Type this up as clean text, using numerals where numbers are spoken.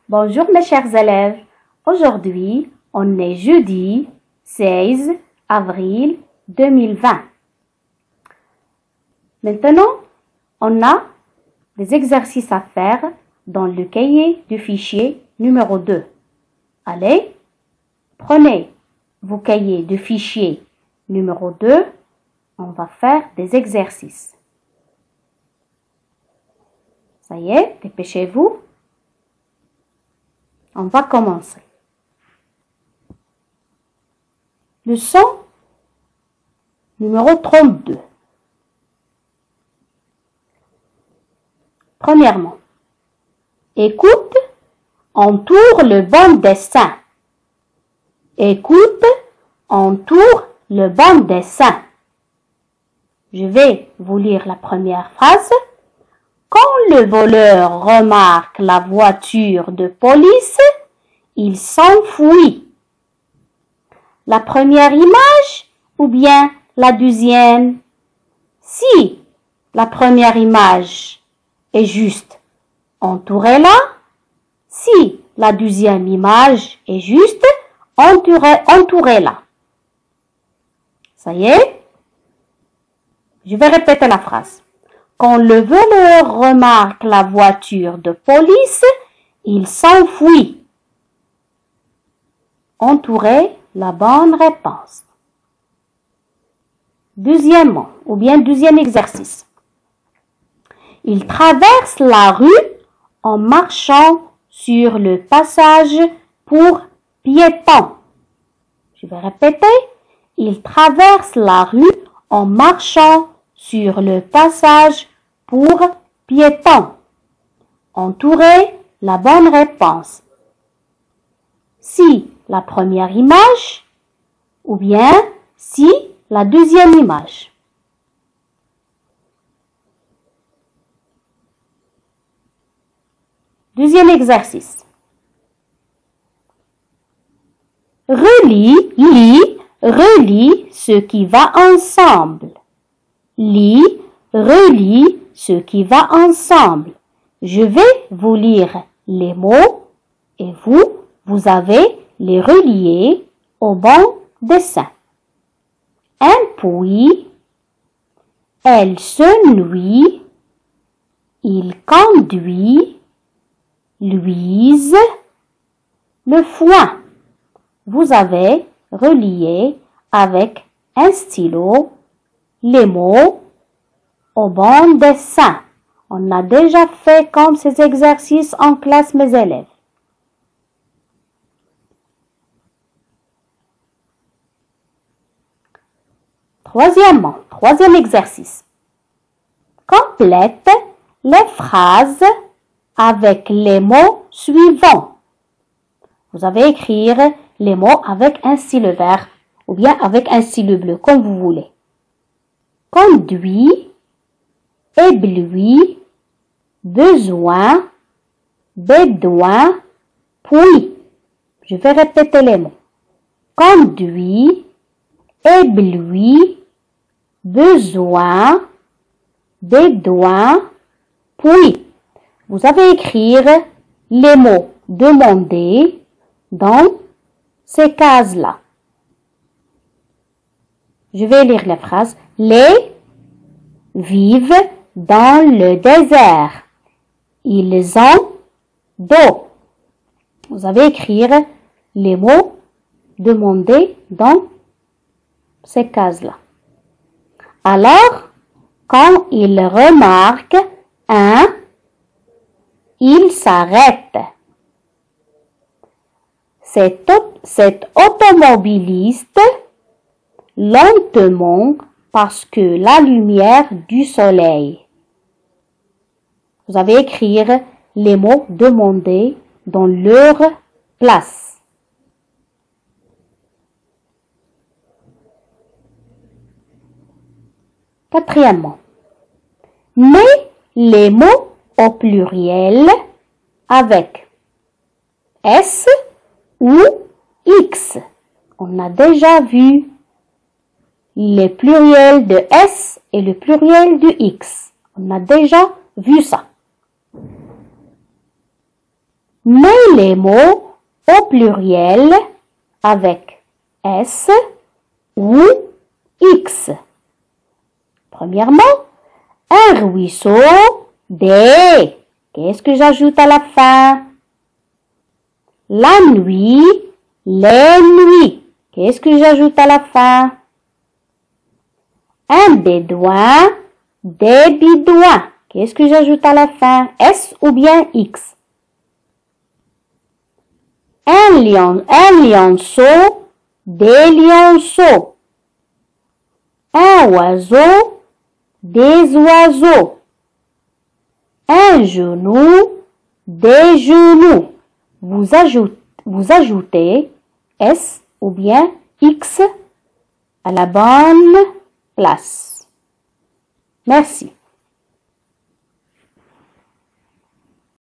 Bonjour mes chers élèves. Aujourd'hui, on est jeudi 16 avril 2020. Maintenant, on a des exercices à faire dans le cahier du fichier numéro 2. Allez, prenez vos cahiers de fichier numéro 2. On va faire des exercices. Ça y est, dépêchez-vous. On va commencer. Leçon numéro 32. Premièrement, écoute, entoure le bon dessin. Écoute, entoure le bon dessin. Je vais vous lire la première phrase. Quand le voleur remarque la voiture de police, il s'enfuit. La première image ou bien la deuxième? Si la première image est juste, entourez-la. Si la deuxième image est juste, entourez-la. Ça y est? Je vais répéter la phrase. Quand le voleur remarque la voiture de police, il s'enfuit. Entourez la bonne réponse. Deuxièmement, ou bien deuxième exercice. Il traverse la rue en marchant sur le passage pour piétons. Je vais répéter. Il traverse la rue en marchant sur le passage pour piétons. Entourez la bonne réponse. Si la première image ou bien si la deuxième image. Deuxième exercice. Relie ce qui va ensemble. Relie ce qui va ensemble. Je vais vous lire les mots et vous avez les relier au bon dessin. Un puits, elle se nuit, il conduit, Louise, le foin. Vous avez relié avec un stylo les mots au bon dessin. On a déjà fait comme ces exercices en classe, mes élèves. Troisième exercice. Complète les phrases avec les mots suivants. Vous allez écrire les mots avec un stylo vert ou bien avec un stylo bleu, comme vous voulez. Conduit, ébloui, besoin, bédouin, puits. Je vais répéter les mots. Conduit, ébloui, besoin, bédouin, puits. Vous allez écrire les mots demandés dans ces cases-là. Je vais lire les phrases. Les vivent dans le désert. Ils ont d'eau. Vous allez écrire les mots demandés dans ces cases-là. Alors, quand ils remarquent un, il s'arrête. Cet automobiliste lentement parce que la lumière du soleil. Vous allez écrire les mots demandés dans leur place. Quatrièmement, mets les mots au pluriel avec S ou X. On a déjà vu le pluriel de S et le pluriel de X. On a déjà vu ça. Mets les mots au pluriel avec S ou X. Premièrement, un ruisseau, des. Qu'est-ce que j'ajoute à la fin? La nuit, les nuits. Qu'est-ce que j'ajoute à la fin? Un bédouin, des bédouins. Qu'est-ce que j'ajoute à la fin? S ou bien X? Un lionceau, des lionceaux. Un oiseau, des oiseaux. Un genou, des genoux. Vous ajoutez S ou bien X à la bonne place. Merci.